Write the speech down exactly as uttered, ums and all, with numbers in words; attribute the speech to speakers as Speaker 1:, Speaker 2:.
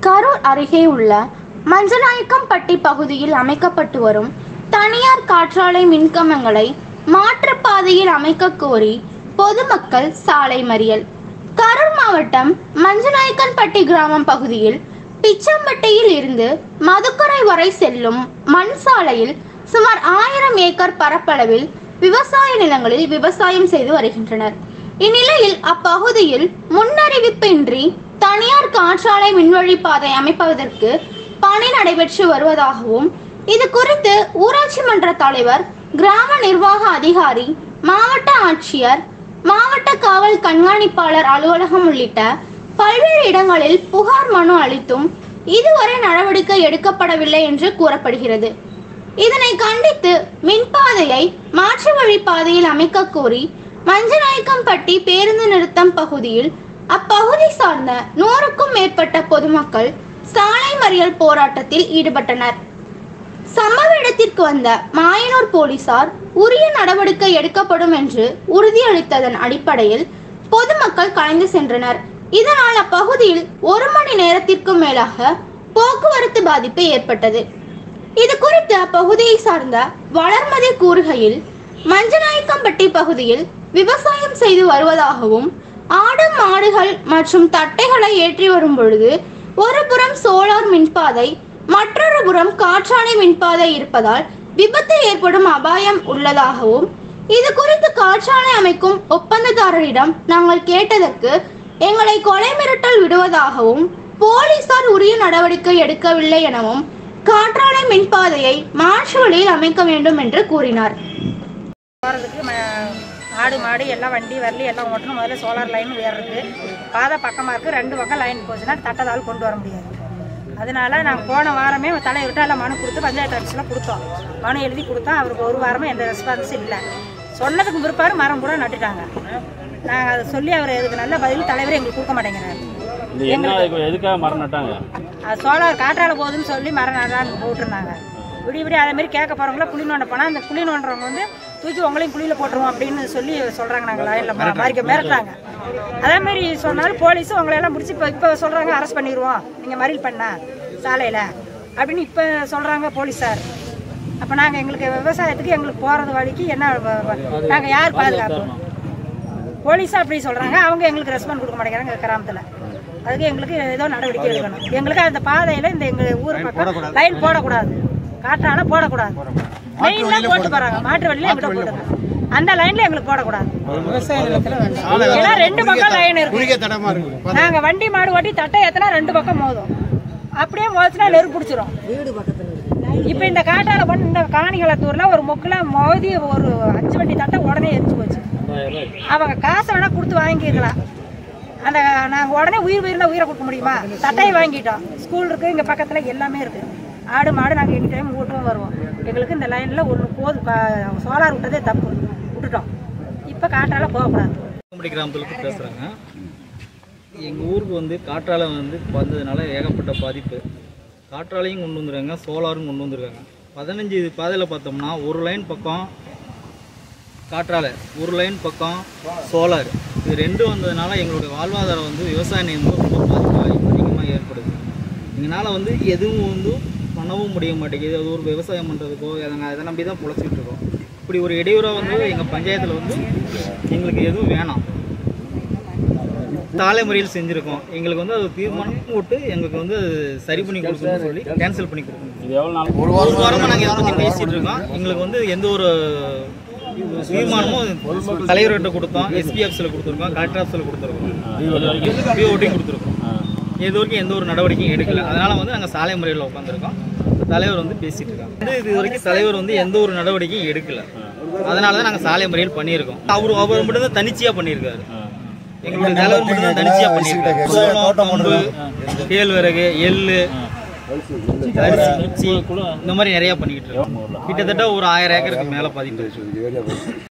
Speaker 1: கரூர் அருகே உள்ள மஞ்சநாயக்கம்பட்டி பகுதியில் அமைக்கப்பட்டு வரும் தனியார் காற்றாலை மின்கம்பங்களை மாற்றுப்பாதையில் அமைக்க கோரி பொதுமக்கள் சாலை மறியல். கரூர் மாவட்டம் மஞ்சநாயக்கன்பட்டி கிராமம் பகுதியில் பிச்சம்பட்டியில் இருந்து மதுக்கரை வரை செல்லும் மண் சாலையில் சுமார் ஆயிரம் ஏக்கர் பரப்பளவில் விவசாய நிலங்களில் விவசாயம் செய்து வருகின்றனர். இந்நிலையில் அப்பகுதியில் முன்னறிவிப்பின்றி தனியார் காற்றாலை மின்வழி பாதை அமைப்பதற்கு பணி நடைபெற்று வருவதாகவும், இது குறித்து ஊராட்சி மன்ற தலைவர், கிராம நிர்வாக அதிகாரி, மாவட்ட ஆட்சியர், மாவட்ட காவல் கண்காணிப்பாளர் அலுவலகம் உள்ளிட்ட பல்வேறு இடங்களில் புகார் மனு அளித்தும் இதுவரை நடவடிக்கை எடுக்கப்படவில்லை என்று கூறப்படுகிறது. இதனை கண்டித்து மின்பாதையை மாற்று வழி பாதையில் அமைக்க கோரி மஞ்சநாயக்கம்பட்டி பேருந்து நிறுத்தம் பகுதியில் அப்பகுதி சார்ந்த நூறுக்கும் மேற்பட்ட பொதுமக்கள் சாலை மறியல் போராட்டத்தில் ஈடுபட்டனர். சம்பவ இடத்திற்கு வந்த மாயனூர் போலீசார் உரிய நடவடிக்கை எடுக்கப்படும் என்று உறுதியளித்ததன் அடிப்படையில் பொதுமக்கள் கலைந்து சென்றனர். இதனால் அப்பகுதியில் ஒரு மணி நேரத்திற்கும் மேலாக போக்குவரத்து பாதிப்பு ஏற்பட்டது. இது குறித்து அப்பகுதியை சார்ந்த வளர்மதி கூறுகையில், மஞ்சநாயக்கம்பட்டி பகுதியில் விவசாயம் செய்து வருவதாகவும், ஆடு மாடுகள் மற்றும் தட்டைகளை ஏற்றி வரும் பொழுது ஒரு புறம் சோலார் மின்பாதை, மற்றொரு புறம் காற்றாலை மின்பாதை இருப்பதால் விபத்து ஏற்படும் அபாயம் உள்ளதாகவும், இது குறித்து காற்றாலை அமைக்கும் ஒப்பந்ததாரரிடம் நாங்கள் கேட்டதற்கு எங்களை கொலை மிரட்டல் விடுவதாகவும், போலீசார் உரிய நடவடிக்கை எடுக்கவில்லை எனவும், காற்றாலை மின்பாதையை மாற்று வழியில் அமைக்க வேண்டும் என்று கூறினார்.
Speaker 2: ஆடு மாடு எல்லாம் வண்டி வரலி எல்லாம் ஓட்டணும். முதல்ல சோலார் லைன் வேறுறது பாதை பக்கமாக இருக்குது. ரெண்டு பக்கம் லைன் போச்சுன்னா தட்டதால் கொண்டு வர முடியாது. அதனால நாங்கள் போன வாரமே தலைவர்கிட்ட எல்லாம் மனு கொடுத்து பஞ்சாயத்து ஆஃபீஸில் கொடுத்தோம். மனு எழுதி கொடுத்தோம். அவருக்கு ஒரு வாரமே எந்த ரெஸ்பான்ஸும் இல்லை. சொன்னதுக்கு பிற்பாடு மரம் கூட நட்டுட்டாங்க. நாங்கள் அதை சொல்லி அவர் எதுக்கு நல்ல பதில் தலைவர் எங்களுக்கு கொடுக்க மாட்டேங்கிறாரு.
Speaker 3: எதுக்காக மரம் நட்டாங்க?
Speaker 2: அது சோலார் காற்றால போகுதுன்னு சொல்லி மரம் நடான்னு போட்டுருந்தாங்க. விடிய விடிய அதே மாதிரி கேட்க போகிறவங்கள குழி நோண்ட போனால் அந்த குழி நோண்டுறவங்க வந்து தூக்கி உங்களையும் குழியில் போட்டுருவோம் அப்படின்னு சொல்லி சொல்கிறாங்க. நாங்கள் லைனில் மாறிக்க மிரட்டுறாங்க. அதே மாதிரி சொன்னாலும் போலீஸும் உங்களையெல்லாம் முடிச்சு இப்போ இப்போ சொல்கிறாங்க அரெஸ்ட் பண்ணிடுவோம் நீங்கள் மறியல் பண்ண சாலையில் அப்படின்னு இப்போ சொல்கிறாங்க போலீஸார். அப்போ நாங்கள் எங்களுக்கு விவசாயத்துக்கு எங்களுக்கு போகிறது வழிக்கு என்ன நாங்கள் யார் பாதுகாப்பு? போலீஸாக அப்படி சொல்கிறாங்க. அவங்க எங்களுக்கு ரெஸ்பாண்ட் கொடுக்க மாட்டேங்கிறாங்க கிராமத்தில். அதுக்கு எங்களுக்கு ஏதோ நடவடிக்கை எடுக்கணும். எங்களுக்கு அந்த பாதையில் இந்த எங்கள் ஊர் பக்கம் லைன் போடக்கூடாது, காற்றால போடக்கூடாது. லைன்லாம் போட்டு போகிறாங்க, மாற்று வழியில் எங்கிட்ட போட்டுருக்காங்க. அந்த லைன்ல எங்களுக்கு போடக்கூடாது. ஏன்னா ரெண்டு பக்கம் லைன் இருக்கு. நாங்கள் வண்டி மாடு ஓட்டி தட்டை ஏற்றினா ரெண்டு பக்கம் மோதும். அப்படியே மோதிச்சுனா நெருப்பு பிடிச்சிரும். இப்போ இந்த காற்றால பண்ண இந்த காணிகளத்தூரில் ஒரு முக்கில் மோதி ஒரு அஞ்சு வண்டி தட்டை உடனே எரிஞ்சு போச்சு. அவங்க காசை வேணா கொடுத்து வாங்கிக்கலாம். அந்த நாங்கள் உடனே உயிர் உயிரில் உயிரை கொடுக்க முடியுமா? தட்டையை வாங்கிட்டோம். ஸ்கூல் இருக்குது, இங்கே பக்கத்தில் எல்லாமே இருக்குது. ஆடு மாடு நாங்கள் எனி டைம் ஓட்டுவோம் வருவோம். எங்களுக்கு இந்த லைனில் ஒன்று போது சோலார் விட்டதே தப்பு, விட்டுட்டோம். இப்போ காற்றால போகக்கூடாது.
Speaker 4: கிராமத்துக்கு பேசுகிறாங்க. எங்கள் ஊருக்கு வந்து காற்றாலை வந்து வந்ததுனால ஏகப்பட்ட பாதிப்பு. காற்றாலையும் கொண்டு வந்துருக்காங்க, சோலாரும் கொண்டு வந்துருக்காங்க. பதினஞ்சு பாதையில் பார்த்தோம்னா ஒரு லைன் பக்கம் காற்றாலை, ஒரு லைன் பக்கம் சோலார். இது ரெண்டும் வந்ததுனால எங்களுடைய வாழ்வாதாரம் வந்து விவசாய வந்து ரொம்ப பாதிப்பு அதிகமாக ஏற்படுது. எங்களால் வந்து எதுவும் வந்து பண்ணவும் முடிய மாட்டேங்குது. அது ஒரு விவசாயம் பண்ணுறதுக்கோ நாங்கள் அதை நம்பி தான் பொழைச்சிட்டு இருக்கோம். இப்படி ஒரு இடையூறாக வந்து எங்கள் பஞ்சாயத்தில் வந்து எங்களுக்கு எதுவும் வேணாம். சாலை முறையில் செஞ்சுருக்கோம். எங்களுக்கு வந்து அது தீர்மானம் போட்டு எங்களுக்கு வந்து சரி பண்ணி கொடுக்கணும்னு சொல்லி கேன்சல் பண்ணி கொடுக்கணும். ஒரு வாரமாக நாங்கள் இதை பற்றி பேசிகிட்டு இருக்கோம். எங்களுக்கு வந்து எந்த ஒரு தீர்மானமும் தலைவர்கிட்ட கொடுத்தோம், எஸ்பி ஆஃபீஸில் கொடுத்துருக்கோம், கலெக்டர் ஆஃபீஸில் கொடுத்துருக்கோம், பிஓடியும் கொடுத்துருக்கோம். இது வரைக்கும் எந்த ஒரு நடவடிக்கையும் எடுக்கல. அதனால் வந்து நாங்கள் சாலை முறையில் உட்காந்துருக்கோம். தலைவர் வந்து பேசிகிட்டு இருக்காங்க. வந்து இது வரைக்கும் தலைவர் வந்து எந்த ஒரு நடவடிக்கையும் எடுக்கல. அதனால தான் நாங்கள் சாலை முறையில் பண்ணியிருக்கோம். அவர் அவர் மட்டும் தான் தனிச்சையாக பண்ணியிருக்காரு. எங்களுடைய தலைவர் மட்டும் தான் தனிச்சையாக பண்ணியிருக்காரு. சோளம், கம்பு, கேழ்வரகு, எள்ளு, அரிசி, இந்த மாதிரி நிறையா பண்ணிக்கிட்டு இருக்கோம். கிட்டத்தட்ட ஒரு ஆயிரம் ஏக்கருக்கு மேலே பாதிப்பு.